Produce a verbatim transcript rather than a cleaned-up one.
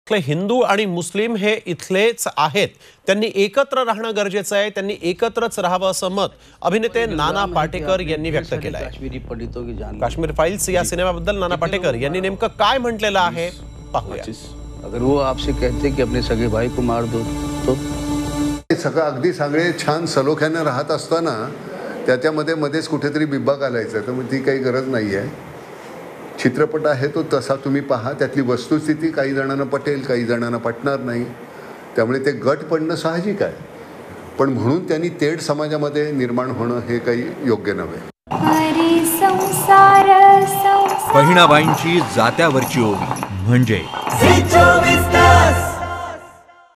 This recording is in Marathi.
इथले हिंदू आणि मुस्लिम हे इथलेच आहेत, त्यांनी एकत्र राहणं गरजेचं आहे, त्यांनी एकत्रच राहावं असं मत अभिनेते नाना पाटेकर यांनी व्यक्त केलं आहे. काश्मीर फाइल्स या सिनेमाबद्दल नाना पाटेकर यांनी नेमकं काय म्हटलेलं आहे पाहूया. अगर वो आपसे कहते कि अपने सगे भाई को मार दो तो सगळं अगदी सगळे छान सलोख्याने राहत असताना त्याच्यामध्ये मध्येच कुठेतरी बिब्बा घालायचं, तर मग ती काही गरज नाही आहे. चित्रपट आहे तो तसा तुम्ही पहा, त्यातली वस्तुस्थिती काही जणांना पटेल, काही जणांना पटणार नाही, त्यामुळे ते गट पडणं साहजिक आहे. पण म्हणून त्यांनी तेढ समाजामध्ये निर्माण होणं हे काही योग्य नव्हे. बहिणाबाईंची जात्यावरची ओवी म्हणजे